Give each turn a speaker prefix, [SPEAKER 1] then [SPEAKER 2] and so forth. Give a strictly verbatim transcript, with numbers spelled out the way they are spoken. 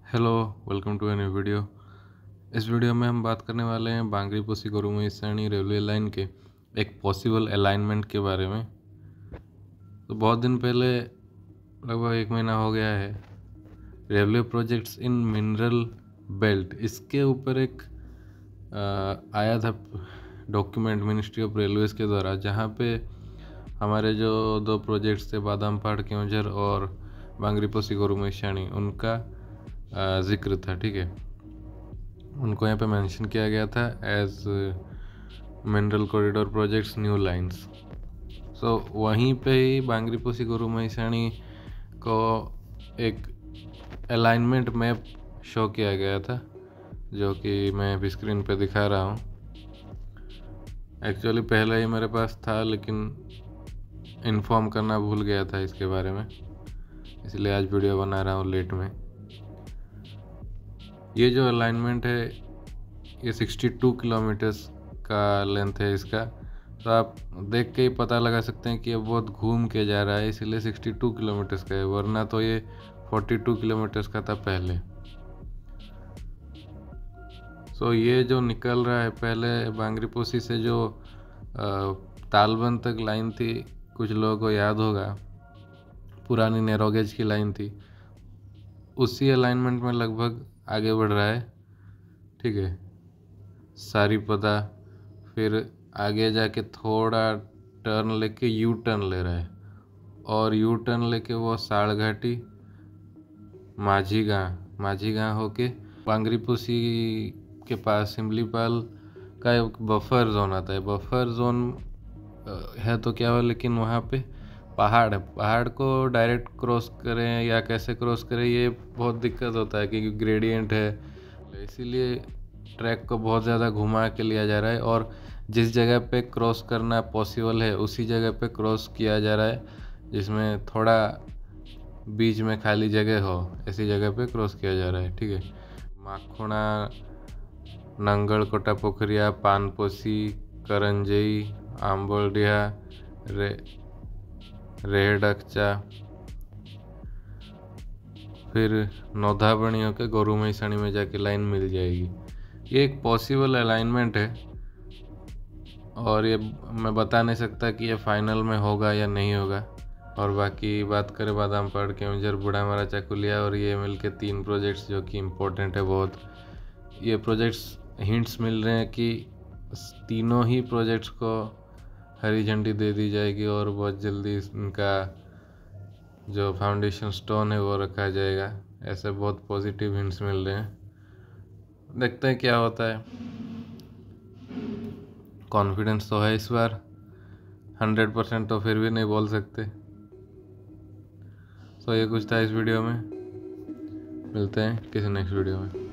[SPEAKER 1] Hello, welcome to a new video. इस video में हम बात करने वाले हैं बांगरीपोशी गोरुमाईसाणी रेलवे लाइन के एक पॉसिबल अलाइनमेंट के बारे में। तो बहुत दिन पहले, लगभग एक महीना हो गया है, railway projects in mineral belt, इसके ऊपर एक आ, आया था डॉक्यूमेंट मिनिस्ट्री ऑफ रेलवेज के द्वारा, जहाँ पे हमारे जो दो प्रोजेक्ट्स थे, बादामपाड़ केवंझर और बांगरीपोशी गोरुमाईसाणी, उनका जिक्र था। ठीक है, उनको यहाँ पे मेंशन किया गया था as mineral corridor projects new lines. So वहीं पे ही बांगरीपोशी गोरुमाईसाणी को एक अलाइनमेंट मैप शो किया गया था, जो कि मैं अभी स्क्रीन पे दिखा रहा हूँ। एक्चुअली पहले ही मेरे पास था, लेकिन इन्फॉर्म करना भूल गया था इसके बारे में, इसलिए आज वीडियो बना रहा हूँ लेट में। ये जो अलाइनमेंट है, ये बासठ किलोमीटर्स का लेंथ है इसका। तो आप देख के ही पता लगा सकते हैं कि ये बहुत घूम के जा रहा है, इसलिए बासठ किलोमीटर्स का है, वरना तो ये बयालीस किलोमीटर्स का था पहले। सो ये जो निकल रहा है, पहले बांगरीपोशी से जो तालबन तक लाइन थी, कुछ लोगों को याद होगा, पुरानी नैरोगेज की लाइन थी, उसी अलाइनमेंट में लगभग आगे बढ़ रहा है। ठीक है, सारीपदा, फिर आगे जाके थोड़ा टर्न लेके यू टर्न ले रहा है, और यू टर्न लेके वो साड़घाटी, माझी गांव माझी गांव होके बांगरीपोशी के पास सिमलीपाल का एक बफर जोन आता है। बफर जोन है तो क्या हुआ, लेकिन वहाँ पे पहाड़ है, पहाड़ को डायरेक्ट क्रॉस करें या कैसे क्रॉस करें, ये बहुत दिक्कत होता है, क्योंकि ग्रेडियंट है, इसीलिए ट्रैक को बहुत ज़्यादा घुमा के लिया जा रहा है। और जिस जगह पे क्रॉस करना पॉसिबल है, उसी जगह पे क्रॉस किया जा रहा है, जिसमें थोड़ा बीच में खाली जगह हो, ऐसी जगह पे क्रॉस किया जा रहा है। ठीक है, माखोड़ा, नंगल कोटा पोखरिया, पानपोशी, करंजई, आंबोडिया, रे रेहडकचा, फिर नौधाबणी होकर गोरुमाईसाणी में जाके लाइन मिल जाएगी। ये एक पॉसिबल अलाइनमेंट है, और ये मैं बता नहीं सकता कि ये फाइनल में होगा या नहीं होगा। और बाकी बात करें बादामपाड़ केवंझर बूढ़ामारा चाकुलिया, और ये मिलके तीन प्रोजेक्ट्स जो कि इम्पोर्टेंट है बहुत। ये प्रोजेक्ट्स हिंट्स मिल रहे हैं कि तीनों ही प्रोजेक्ट्स को हरी झंडी दे दी जाएगी, और बहुत जल्दी इनका जो फाउंडेशन स्टोन है वो रखा जाएगा। ऐसे बहुत पॉजिटिव हिंट्स मिल रहे हैं, देखते हैं क्या होता है। कॉन्फिडेंस तो है इस बार, हंड्रेड परसेंट तो फिर भी नहीं बोल सकते। तो ये कुछ था इस वीडियो में, मिलते हैं किसी नेक्स्ट वीडियो में।